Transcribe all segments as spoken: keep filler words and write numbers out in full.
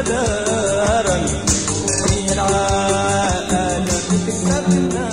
مدارا في العالم تكتبنا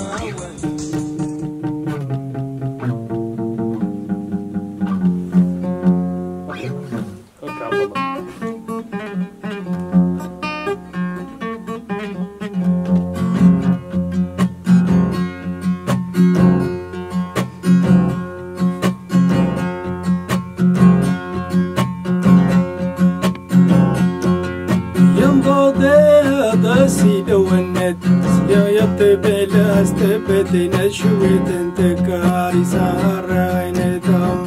بلا استبدنا شويت انت كاري سهرين دم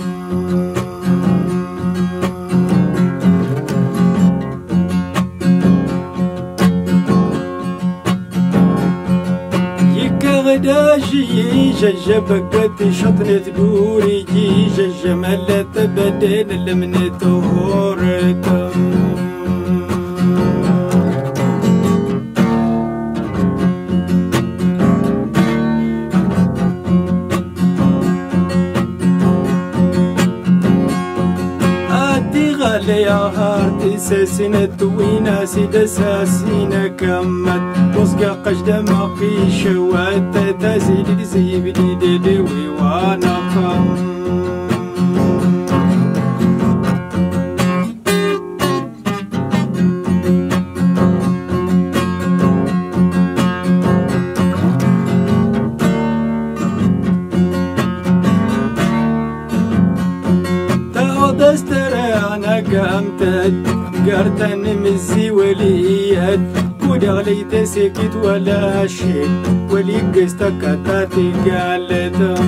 يكا غداشي ججبكت شطنة دوري جي ججملت بدين لمن تهورتم يا هارتي ساسنت وينا سيد ساسينا كمت وصقا قجدة ما في شوات تزيد لزي بديد دوي وانا قم قامتت قرتن مزي وليات ودغلي تسكت ولا شيء ولي قستك تاتي قالتم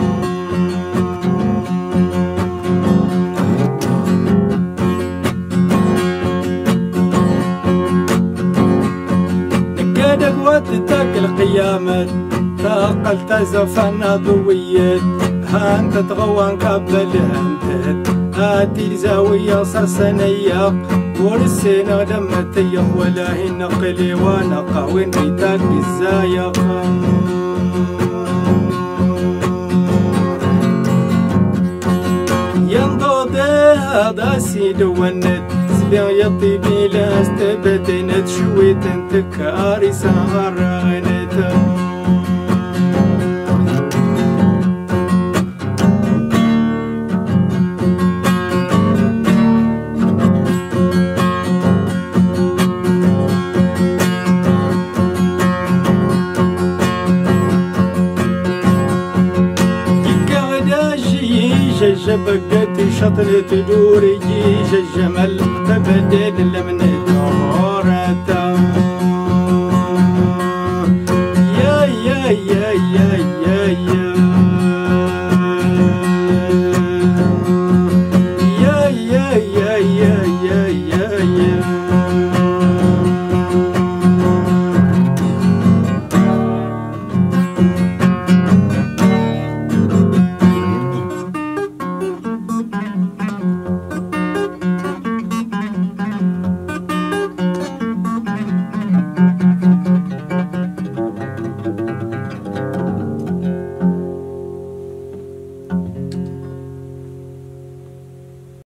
نكادك وتتاكل قيامت تاقل تزفن ضويت هانت تغوان قبل هانتت هاتي الزاوية صرصنية ورسينا دمتي ولا هي نقلي ونقا وين بيتاك الزايق ينضاد هذا سيد ونت سبيع يطيبي لا استبدنت شويت انت كاري سهرانت جبقت شطرة دوري جي جمل تبدل لمن